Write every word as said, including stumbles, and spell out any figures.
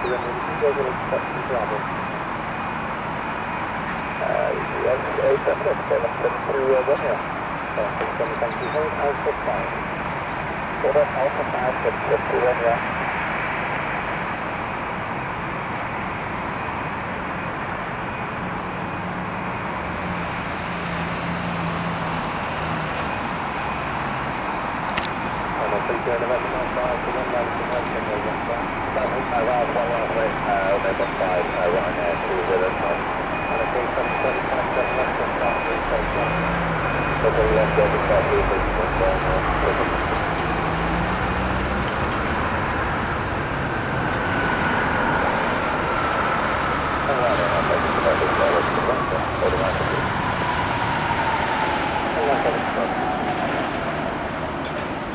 A seven seven to Romeo. Thank you. Hold Alpha five. Hold up Alpha five to Romeo. Please go to November nine five to one nine to one November. Seven, uh, well, one one with, uh, November five, uh, Ryanair, two zero five. And a three seven seven five seven left to start, three seven seven. Double left over start, three six one down, uh, Alright, I'll take it to